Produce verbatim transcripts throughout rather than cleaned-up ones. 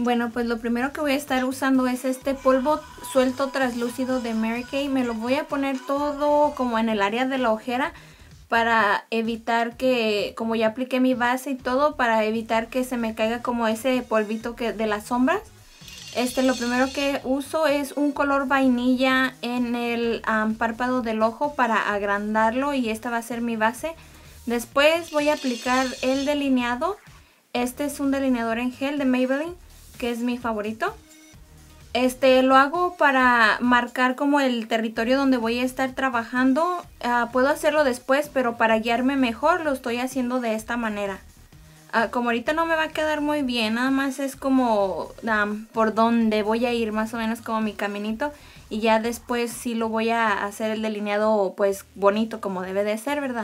Bueno, pues lo primero que voy a estar usando es este polvo suelto translúcido de Mary Kay. Me lo voy a poner todo como en el área de la ojera para evitar que, como ya apliqué mi base y todo, para evitar que se me caiga como ese polvito que de las sombras. Este, lo primero que uso es un color vainilla en el um, párpado del ojo para agrandarlo, y esta va a ser mi base. Después voy a aplicar el delineado. Este es un delineador en gel de Maybelline, que es mi favorito. Este lo hago para marcar como el territorio donde voy a estar trabajando. Uh, puedo hacerlo después, pero para guiarme mejor lo estoy haciendo de esta manera. Uh, como ahorita no me va a quedar muy bien, nada más es como um, por donde voy a ir, más o menos como mi caminito. Y ya después sí lo voy a hacer el delineado pues bonito como debe de ser, ¿verdad?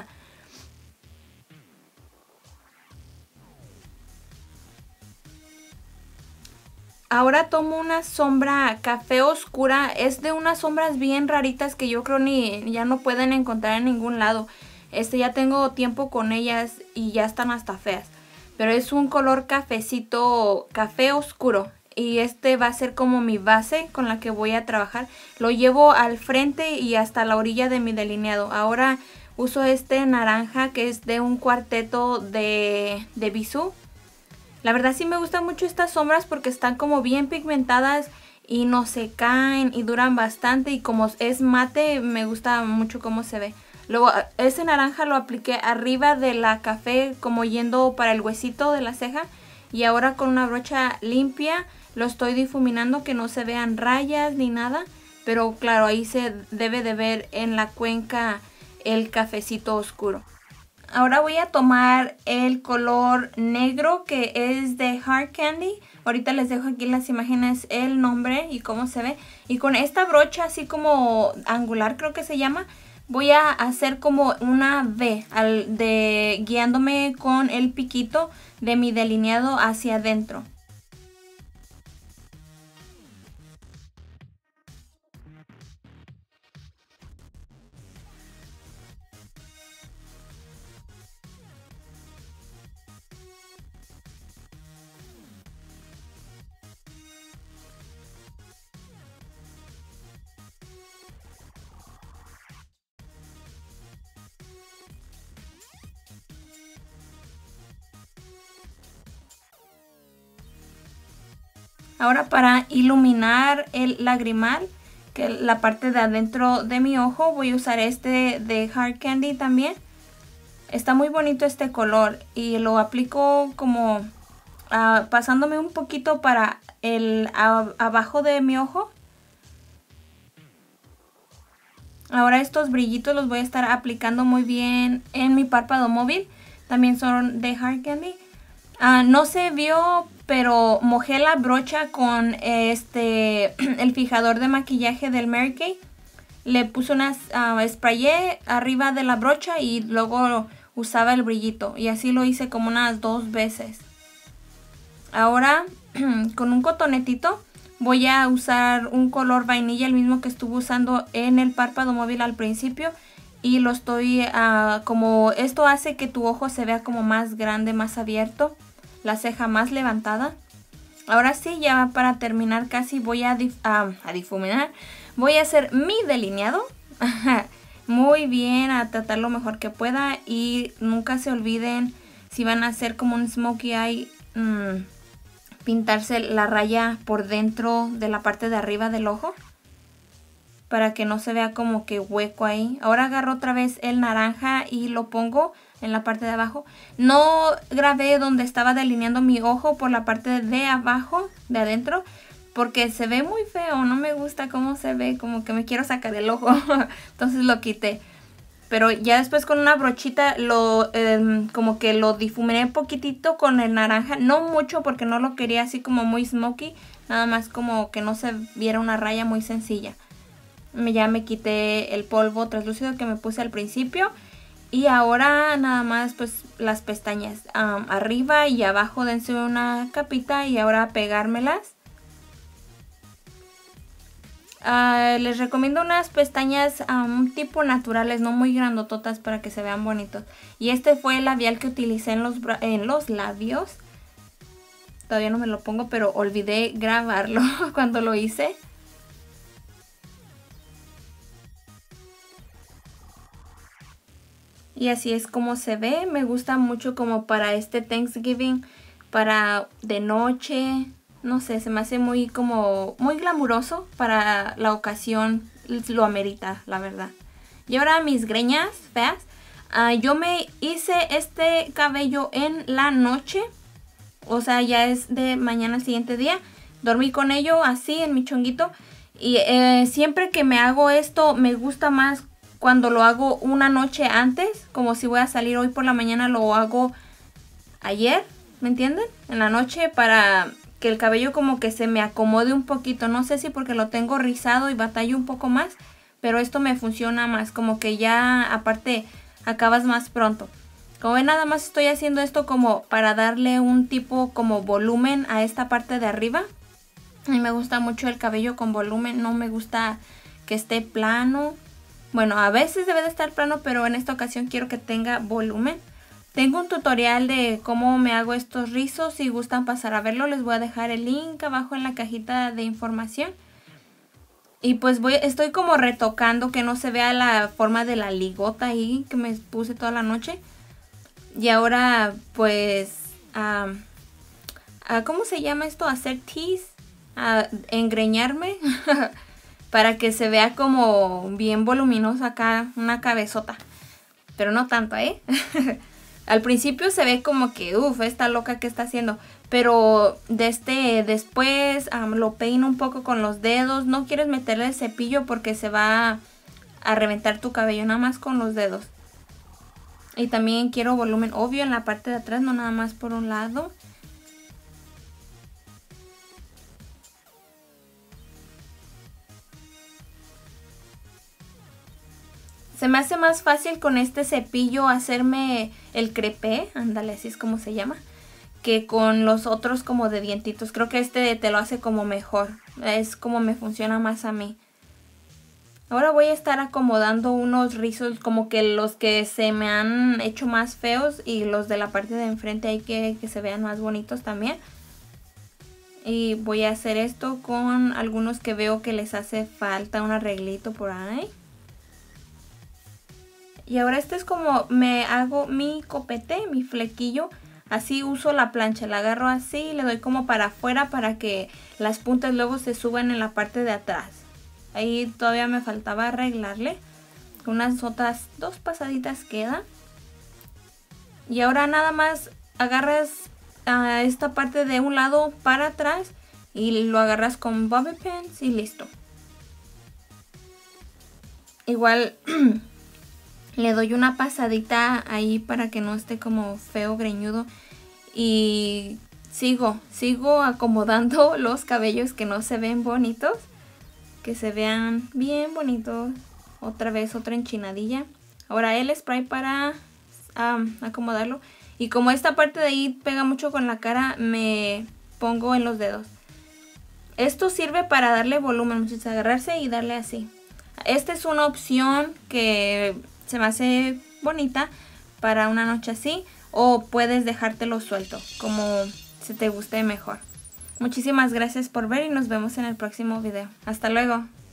Ahora tomo una sombra café oscura. Es de unas sombras bien raritas que yo creo ni ya no pueden encontrar en ningún lado. Este, ya tengo tiempo con ellas y ya están hasta feas. Pero es un color cafecito, café oscuro. Y este va a ser como mi base con la que voy a trabajar. Lo llevo al frente y hasta la orilla de mi delineado. Ahora uso este naranja que es de un cuarteto de, de Bisú. La verdad sí me gustan mucho estas sombras porque están como bien pigmentadas y no se caen y duran bastante, y como es mate me gusta mucho cómo se ve. Luego ese naranja lo apliqué arriba de la café como yendo para el huesito de la ceja, y ahora con una brocha limpia lo estoy difuminando que no se vean rayas ni nada, pero claro, ahí se debe de ver en la cuenca el cafecito oscuro. Ahora voy a tomar el color negro que es de Hard Candy. Ahorita les dejo aquí en las imágenes el nombre y cómo se ve. Y con esta brocha así como angular creo que se llama, voy a hacer como una V al de, guiándome con el piquito de mi delineado hacia adentro. Ahora para iluminar el lagrimal, que es la parte de adentro de mi ojo, voy a usar este de Hard Candy también. Está muy bonito este color y lo aplico como uh, pasándome un poquito para el a, abajo de mi ojo. Ahora estos brillitos los voy a estar aplicando muy bien en mi párpado móvil. También son de Hard Candy. Uh, no se vio, pero mojé la brocha con este el fijador de maquillaje del Mary Kay. Le puse unas uh, sprayé arriba de la brocha y luego usaba el brillito. Y así lo hice como unas dos veces. Ahora con un cotonetito voy a usar un color vainilla, el mismo que estuve usando en el párpado móvil al principio. Y lo estoy, uh, como esto hace que tu ojo se vea como más grande, más abierto. La ceja más levantada. Ahora sí, ya para terminar casi voy a, dif uh, a difuminar. Voy a hacer mi delineado. Muy bien, a tratar lo mejor que pueda. Y nunca se olviden, si van a hacer como un smokey eye, mmm, pintarse la raya por dentro de la parte de arriba del ojo, para que no se vea como que hueco ahí. Ahora agarro otra vez el naranja y lo pongo en la parte de abajo. No grabé donde estaba delineando mi ojo por la parte de abajo, de adentro, porque se ve muy feo. No me gusta cómo se ve, como que me quiero sacar el ojo. Entonces lo quité. Pero ya después con una brochita lo eh, como que lo difuminé un poquitito con el naranja. No mucho porque no lo quería así como muy smoky. Nada más como que no se viera una raya muy sencilla. Ya me quité el polvo translúcido que me puse al principio. Y ahora nada más pues las pestañas um, arriba y abajo, dense una capita y ahora pegármelas. Uh, les recomiendo unas pestañas um, tipo naturales, no muy grandototas, para que se vean bonitos. Y este fue el labial que utilicé en los, en los labios. todavía no me lo pongo, pero olvidé grabarlo cuando lo hice. Y así es como se ve. Me gusta mucho como para este Thanksgiving, para de noche. No sé, se me hace muy como muy glamuroso para la ocasión. Lo amerita, la verdad. Y ahora mis greñas feas. Uh, yo me hice este cabello en la noche. O sea, ya es de mañana al siguiente día. Dormí con ello así en mi chonguito. Y eh, siempre que me hago esto me gusta más cuando lo hago una noche antes. Como si voy a salir hoy por la mañana, lo hago ayer, ¿me entienden? En la noche, para que el cabello como que se me acomode un poquito. No sé si porque lo tengo rizado y batallo un poco más, pero esto me funciona más. Como que ya aparte acabas más pronto. Como ven, nada más estoy haciendo esto como para darle un tipo como volumen a esta parte de arriba. A mí me gusta mucho el cabello con volumen, no me gusta que esté plano. Bueno, a veces debe de estar plano, pero en esta ocasión quiero que tenga volumen. Tengo un tutorial de cómo me hago estos rizos. Si gustan pasar a verlo, les voy a dejar el link abajo en la cajita de información. Y pues voy, estoy como retocando que no se vea la forma de la ligota ahí que me puse toda la noche. Y ahora pues, uh, uh, ¿cómo se llama esto? Hacer tease, uh, engreñarme. Para que se vea como bien voluminosa acá, una cabezota. Pero no tanto, ¿eh? Al principio se ve como que, uff, esta loca que está haciendo. Pero de este, después um, lo peino un poco con los dedos. No quieres meterle el cepillo porque se va a reventar tu cabello, nada más con los dedos. Y también quiero volumen, obvio, en la parte de atrás, no nada más por un lado. Se me hace más fácil con este cepillo hacerme el crepé, ándale, así es como se llama, que con los otros como de dientitos. Creo que este te lo hace como mejor, es como me funciona más a mí. Ahora voy a estar acomodando unos rizos como que los que se me han hecho más feos y los de la parte de enfrente hay que, que se vean más bonitos también. Y voy a hacer esto con algunos que veo que les hace falta un arreglito por ahí. Y ahora este es como me hago mi copete, mi flequillo. Así uso la plancha, la agarro así, le doy como para afuera para que las puntas luego se suban en la parte de atrás. Ahí todavía me faltaba arreglarle. Unas otras dos pasaditas quedan. Y ahora nada más agarras a esta parte de un lado para atrás y lo agarras con bobby pins y listo. Igual le doy una pasadita ahí para que no esté como feo, greñudo. Y sigo, sigo acomodando los cabellos que no se ven bonitos. Que se vean bien bonitos. Otra vez otra enchinadilla. Ahora el spray para um, acomodarlo. Y como esta parte de ahí pega mucho con la cara, me pongo en los dedos. Esto sirve para darle volumen, muchachos, agarrarse y darle así. Esta es una opción que se me hace bonita para una noche así. O puedes dejártelo suelto, como se te guste mejor. Muchísimas gracias por ver y nos vemos en el próximo video. Hasta luego.